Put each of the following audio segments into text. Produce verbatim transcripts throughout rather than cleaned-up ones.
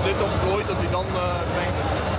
zit op plooit, dat hij dan uh, denkt.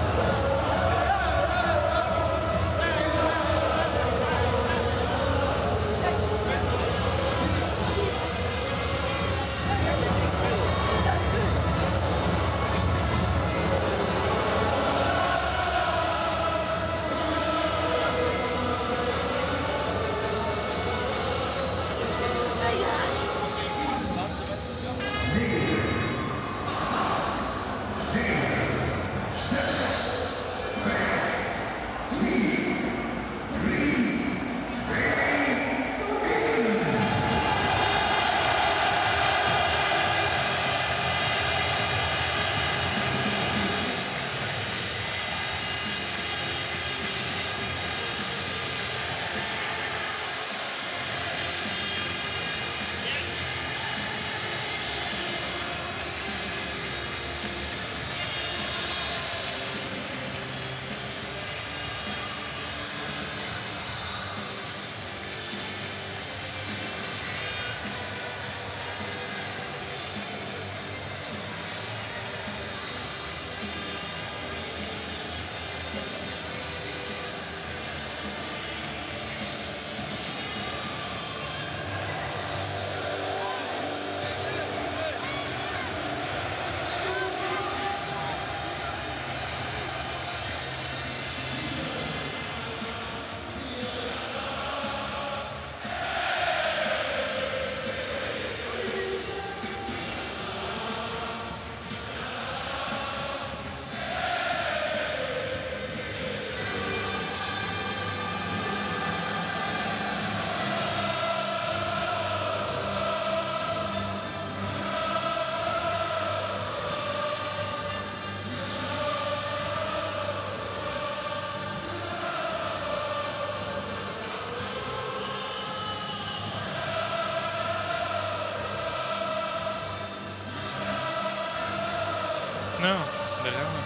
Nou, daar gaan we.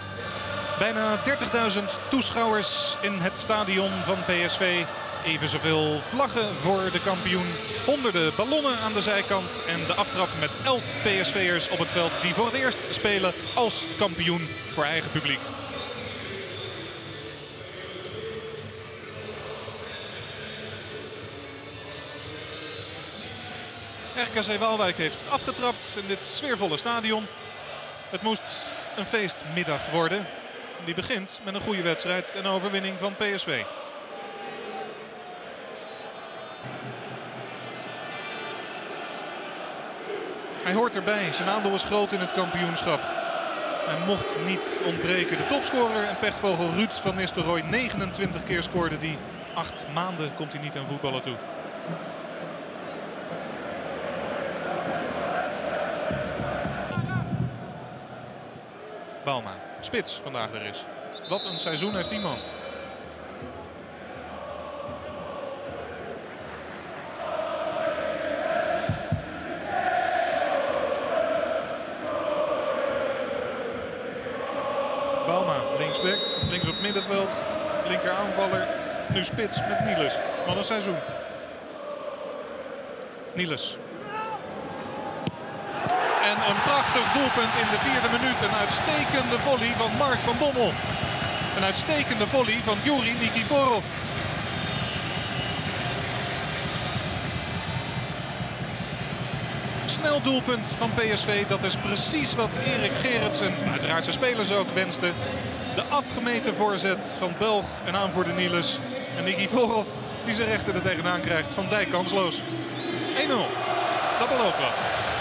Bijna dertigduizend toeschouwers in het stadion van P S V. Even zoveel vlaggen voor de kampioen. Honderden ballonnen aan de zijkant. En de aftrap met elf P S V'ers op het veld die voor het eerst spelen als kampioen voor eigen publiek. R K C Waalwijk heeft afgetrapt in dit sfeervolle stadion. Het moest een feestmiddag worden. Die begint met een goede wedstrijd en overwinning van P S V. Hij hoort erbij. Zijn aandeel is groot in het kampioenschap. Hij mocht niet ontbreken. De topscorer en pechvogel Ruud van Nistelrooy. negenentwintig keer scoorde die. Acht maanden komt hij niet aan voetballen toe. Bauma, spits vandaag weer is. Wat een seizoen heeft die man. Bauma, linksback, links op middenveld, linker aanvaller. Nu spits met Niels. Wat een seizoen. Niels. En een prachtig doelpunt in de vierde minuut. Een uitstekende volley van Mark van Bommel. Een uitstekende volley van Yuri Nikiforov. Snel doelpunt van P S V. Dat is precies wat Erik Gerritsen, uiteraard zijn spelers ook, wenste. De afgemeten voorzet van Belg en aanvoerder Niels. En Nikiforov die zijn rechter er tegenaan krijgt. Van Dijk kansloos. één nul. Dat belooft wel.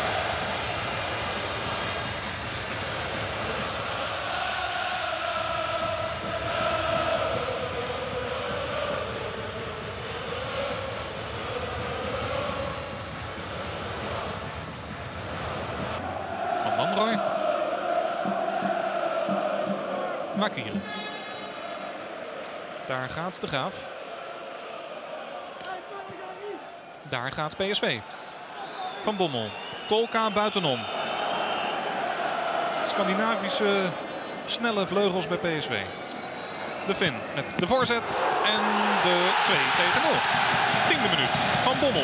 Makir. Daar gaat de Graaf. Daar gaat P S V. Van Bommel. Kolka buitenom. Scandinavische snelle vleugels bij P S V. De Fin met de voorzet en de twee tegen nul. Tiende minuut. Van Bommel.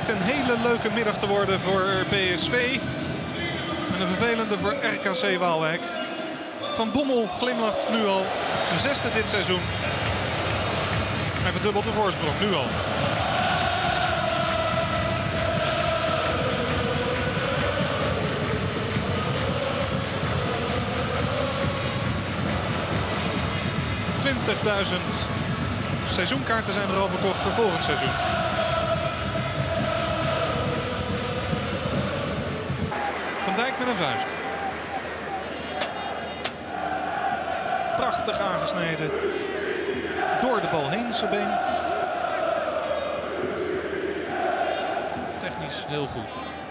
lijkt een hele leuke middag te worden voor P S V. En een vervelende voor R K C Waalwijk. Van Bommel glimlacht nu al. Zijn zesde dit seizoen. Hij verdubbelt de voorsprong, nu al. twintigduizend seizoenkaarten zijn er al verkocht voor volgend seizoen. Van Dijk met een vuist. Prachtig aangesneden. Door de bal heen zijn been. Technisch heel goed.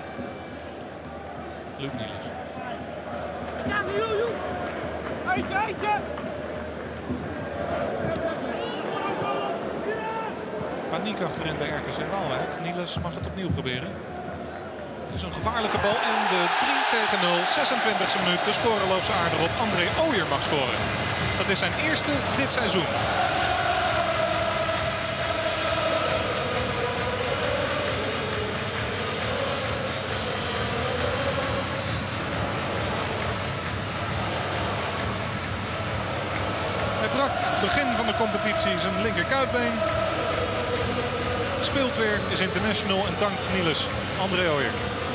Luc Niels. Ja, joe, joe. Eitje, eitje. Paniek achterin bij R K C Waalwijk. Niels mag het opnieuw proberen. Het is een gevaarlijke bal in de drie tegen nul. zesentwintigste minuut. De score loopt ze aardig op. André Ooyer mag scoren. Dat is zijn eerste dit seizoen. Hij brak begin van de competitie zijn linker kuitbeen. Speelt weer, is international en dankt Niels. André Ooyer.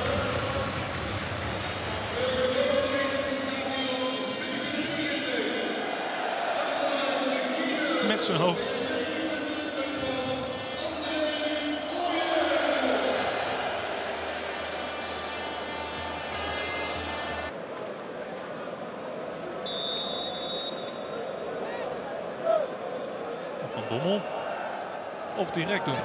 Met zijn hoofd. Van Bommel. Of direct doen.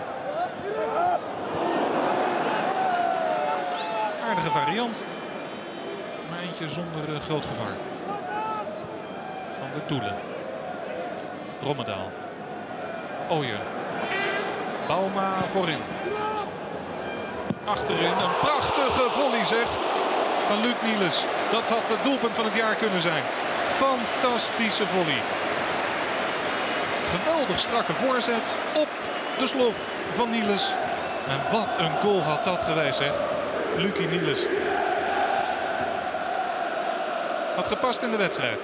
Aardige variant. Maar eentje zonder uh, groot gevaar. Van de doelen. Rommedaal. Ooyer. Bauma voorin. Achterin een prachtige volley zeg. Van Luc Niels. Dat had het doelpunt van het jaar kunnen zijn. Fantastische volley. Geweldig strakke voorzet. Op de slof van Niels. En wat een goal had dat geweest zeg. Lucie Niels. Had gepast in de wedstrijd.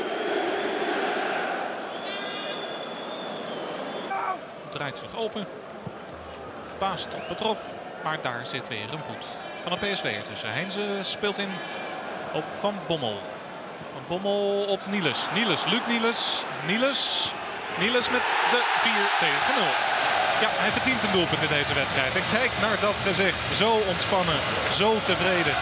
Draait zich open. Paas tot Petrov. Maar daar zit weer een voet van een P S V'er tussen. Heinze speelt in op Van Bommel. Van Bommel op Niels. Niels, Luc Niels. Niels. Niels met de vier tegen nul. Ja, hij verdient een doelpunt in deze wedstrijd. En kijk naar dat gezicht. Zo ontspannen. Zo tevreden.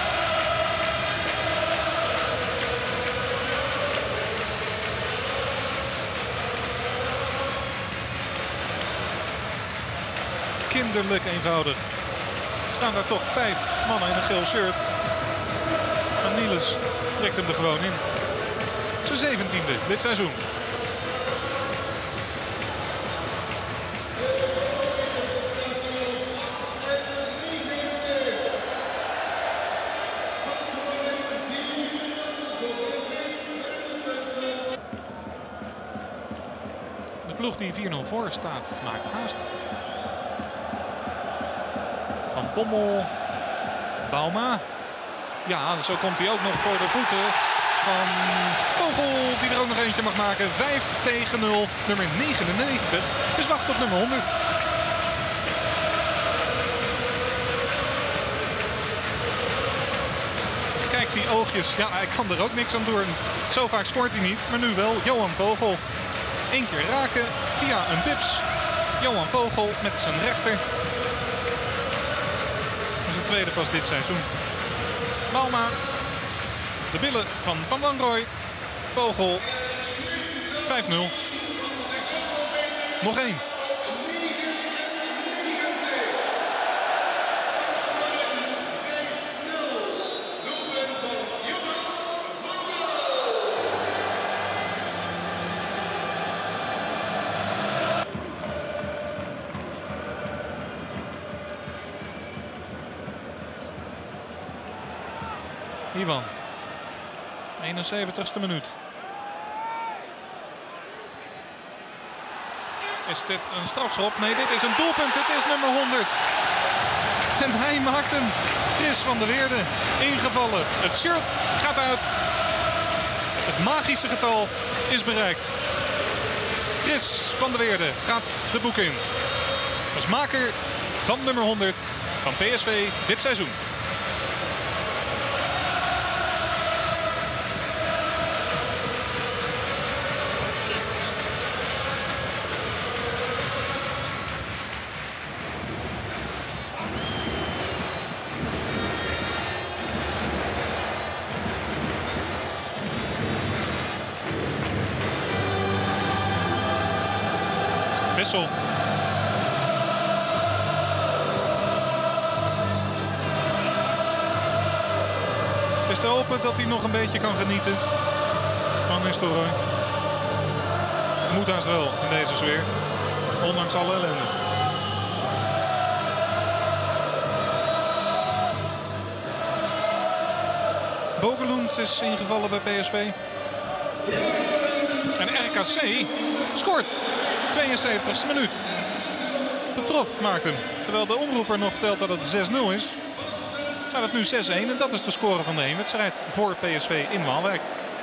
Kinderlijk eenvoudig. Staan daar toch vijf mannen in een geel shirt. En Niels trekt hem er gewoon in. Zijn zeventiende dit seizoen. De ploeg die vier nul voor staat maakt haast. Van Bommel. Bauma. Ja, zo komt hij ook nog voor de voeten van Vogel, die er ook nog eentje mag maken. vijf tegen nul. Nummer negenennegentig. Dus wacht op nummer honderd. Kijk die oogjes. Ja, hij kan er ook niks aan doen. Zo vaak scoort hij niet, maar nu wel. Johan Vogel. Eén keer raken via een bips. Johan Vogel met zijn rechter. Zijn tweede pas dit seizoen. Bauma. De billen van Van Wanrooy. Vogel. vijf nul. Nog één. Ivan. eenenzeventigste minuut. Is dit een strafschop? Nee, dit is een doelpunt. Dit is nummer honderd. En hij maakt hem. Chris van der Weerde ingevallen. Het shirt gaat uit. Het magische getal is bereikt. Chris van der Weerde gaat de boek in. Als maker van nummer honderd van P S V dit seizoen. Wissel. Het is te hopen dat hij nog een beetje kan genieten van Nistelrooy. Moet haast wel in deze sfeer. Ondanks alle ellende. Bogelund is ingevallen bij P S V. En R K C scoort. tweeënzeventigste minuut. Petrov maakt hem. Terwijl de omroeper nog vertelt dat het zes nul is. Staat het nu zes één en dat is de score van de heenwedstrijd voor P S V in Waalwijk.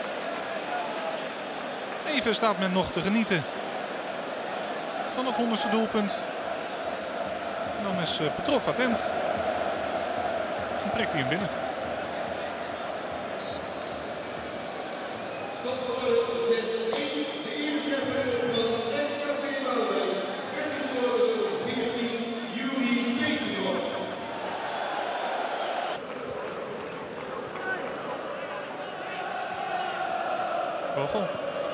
Even staat men nog te genieten van het honderdste doelpunt. En dan is Petrov attent. Dan prikt hij hem binnen. zes één, de ene treffer van R K C Waalwijk werd gescoord door veertien Juri Petrov. Vogel.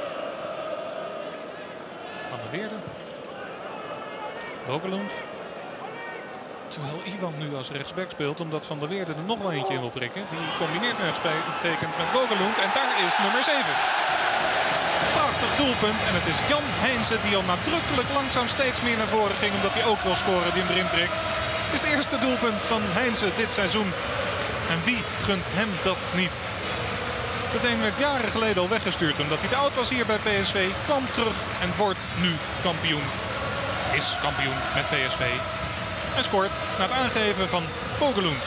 Van der Weerde. Bogelund. Terwijl Iwan nu als rechtsback speelt, omdat Van der Weerde er nog wel eentje in wil prikken. Die combineert nu uitstekend met Bogelund en daar is nummer zeven. Prachtig doelpunt en het is Jan Heijnse die al nadrukkelijk langzaam steeds meer naar voren ging, omdat hij ook wil scoren die hem erin prikt. Het is het eerste doelpunt van Heijnse dit seizoen. En wie gunt hem dat niet? Dat ding werd jaren geleden al weggestuurd omdat hij te oud was hier bij P S V. Kwam terug en wordt nu kampioen. Is kampioen met P S V. En scoort na het aangeven van Bogelund.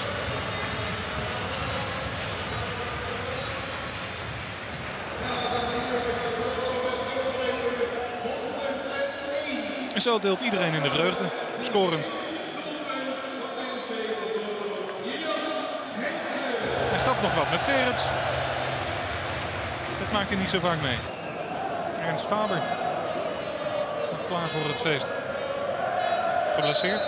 En zo deelt iedereen in de vreugde. Scoren. Hij gaat nog wat met Gerrits. Dat maakt hij niet zo vaak mee. Ernst Faber staat klaar voor het feest. Geblesseerd.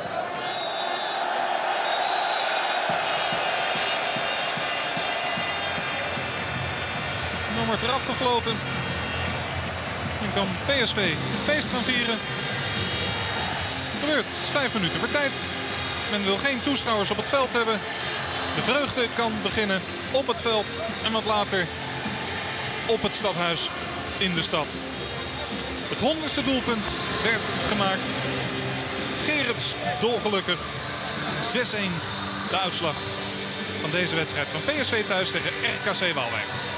Dan wordt er afgefloten. En kan P S V feest gaan vieren. Gebeurt vijf minuten voor tijd. Men wil geen toeschouwers op het veld hebben. De vreugde kan beginnen op het veld en wat later op het stadhuis in de stad. Het honderdste doelpunt werd gemaakt. Gerrits dolgelukkig. zes één de uitslag van deze wedstrijd van P S V thuis tegen R K C Waalwijk.